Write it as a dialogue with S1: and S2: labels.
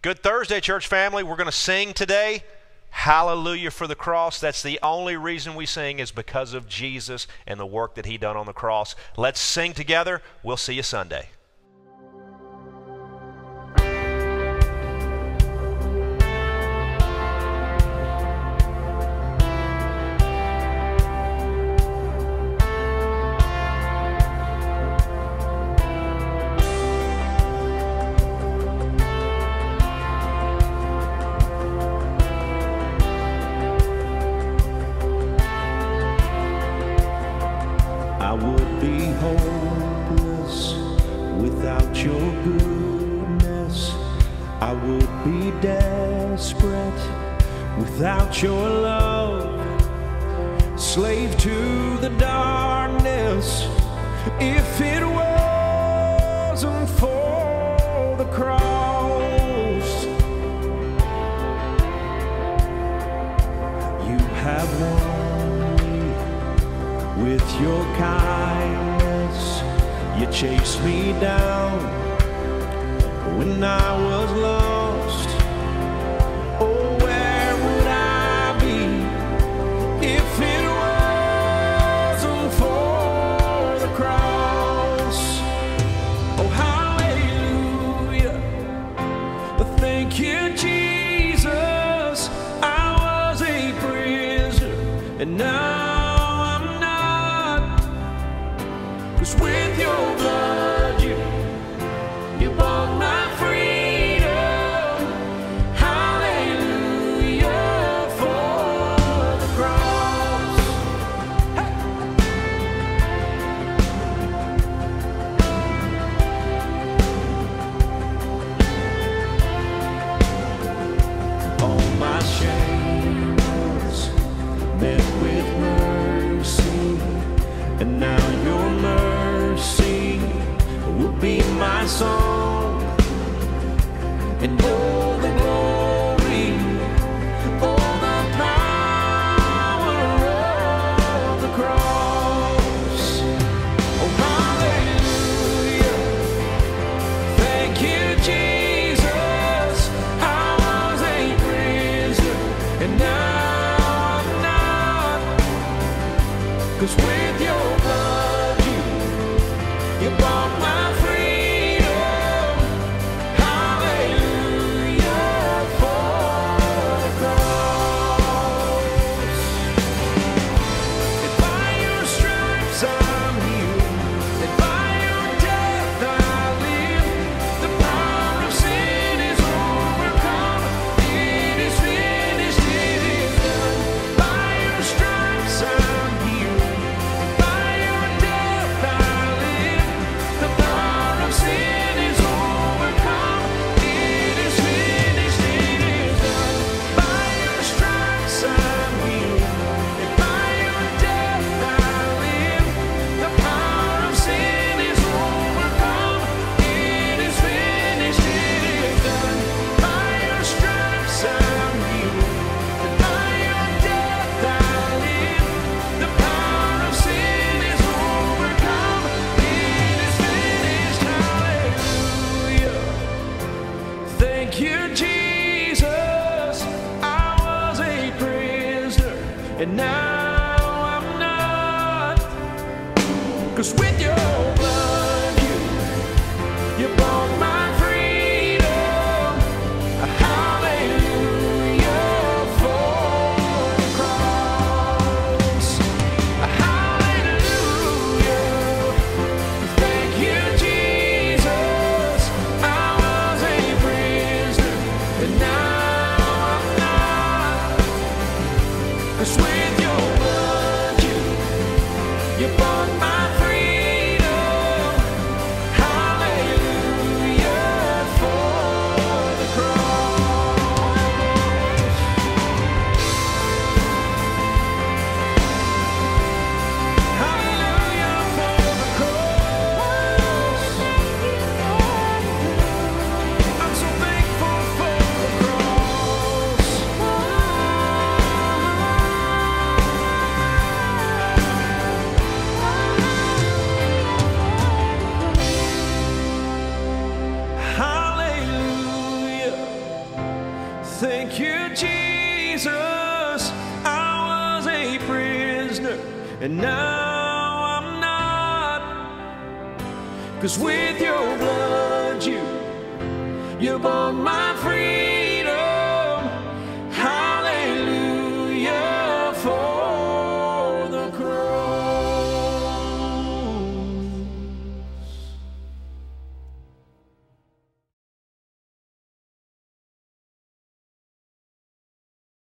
S1: Good Thursday, church family. We're going to sing today. Hallelujah for the cross. That's the only reason we sing is because of Jesus and the work that he done on the cross. Let's sing together. We'll see you Sunday.
S2: I would be hopeless without your goodness. I would be desperate without your love. Slave to the darkness if it wasn't for the cross. You have won with your kindness. You chased me down when I was lost. Oh, where would I be if it wasn't for the cross? Oh, hallelujah. Thank you, Jesus. I was a prisoner and now with your blood, you bought my freedom. Hallelujah for the cross. All my shame was met with mercy, and now your mercy will be my song, and all the glory, all the power of the cross. Oh, hallelujah. Thank you, Jesus. I was a prisoner, and now I'm not, 'cause with your blood you bought my freedom. Hallelujah for the cross. And by your stripes I'm healed, and by your death I live. The power of sin is overcome. It is finished, it is done. By your stripes I'm healed, and by your death I live. The power of sin is overcome. It is finished, it is done. By your stripes I'm healed, and by your death I live. The power of sin is overcome. It is finished, it is done. By your stripes I'm healed, and by your death I live. The power of sin is overcome. It is finished. Hallelujah. Thank you, Jesus. I was a prisoner, and now I'm not. 'Cause with your blood you bought my freedom. Hallelujah for the cross. Hallelujah. Thank you, Jesus. I was a prisoner, and now I'm not. 'Cause with your blood you bought my freedom. Thank you, Jesus. I was a prisoner, and now I'm not. 'Cause with your blood, you bought my freedom.